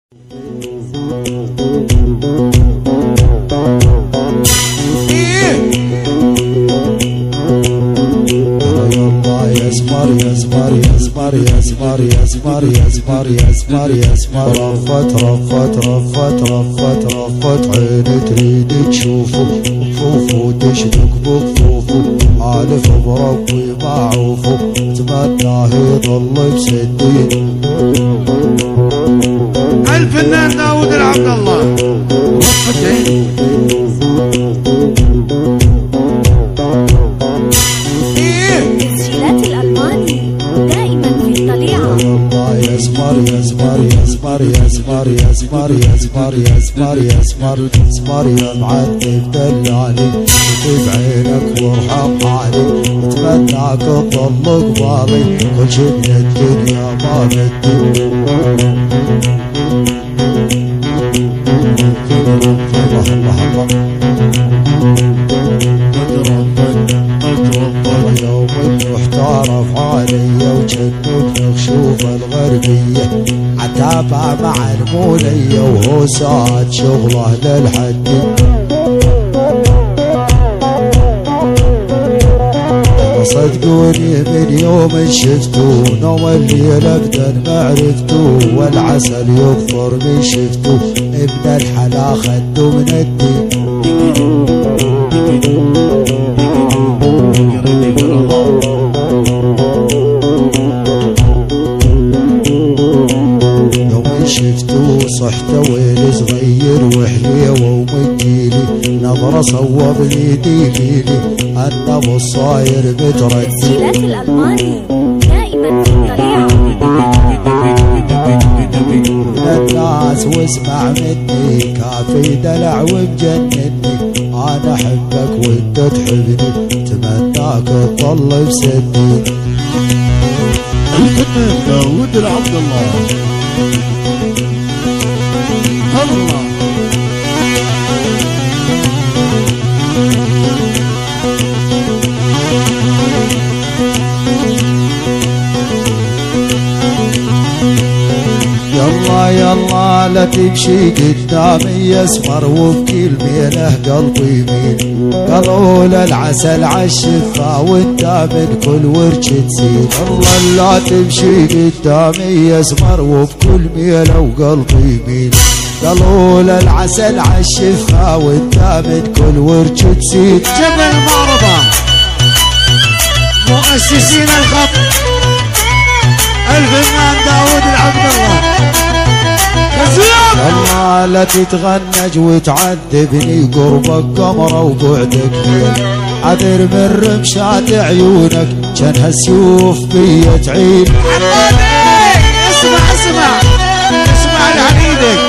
رفت عيني تريد تشوفه فوفو تشبك بكفوفه عالف بربي معوفه اتمناه يضل بسدين. الفنان داود العبد الله رفت عيني تسجيلات الألماني دائما في الطليعة. يزمر يا معذب دلالي وطيب عينك وارحم حالي اتمناك تضل قبالي كل شي من الدنيا ما بدي. يوم محتار افعالي وجنوب مخشوف الغربية عتابع مع المولية وهو ساعد شغله للحد. صدقوني من يوم شفتو نوم الليل ابدا معرفتو والعسل يكثر من شفتو ابن الحلا خدو من الدين. يوم شفتو صحته ويل صغير وحليوه ومجيلي نظرة صوب لي ديلي النبض صاير بتردي. تسجيلات الألماني دائما في الطليعة. الناس واسمع مني كافي دلع ومجنني انا احبك وانت تحبني اتمناك تضل بسدي. الفنان داود العبد الله الله يلا لا تمشي قدامي يسمر وبكل ميله قلبي يميل قالوا العسل عالشفا وانت من كل ورش تسيل. الله لا تمشي قدامي يسمر وبكل ميله وقلبي يميل قالوا العسل عالشفا وانت من كل ورش تسيل. جبل معرضة مؤسسين الخط الفنان داود العبد الله. الله لا تتغنج وتعذبني قربك قمرة وبعدك ليل عذر من رمشات عيونك جنها السيوف بيا تعيل. اسمع لعنيدك.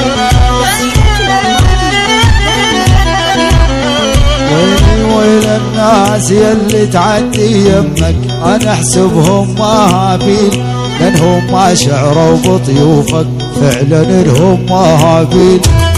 ويل الناس يلي تعدي يمك انا احسبهم مهابيل لانهم ما شعروا بطيوفك فعلا انهم مهابيل.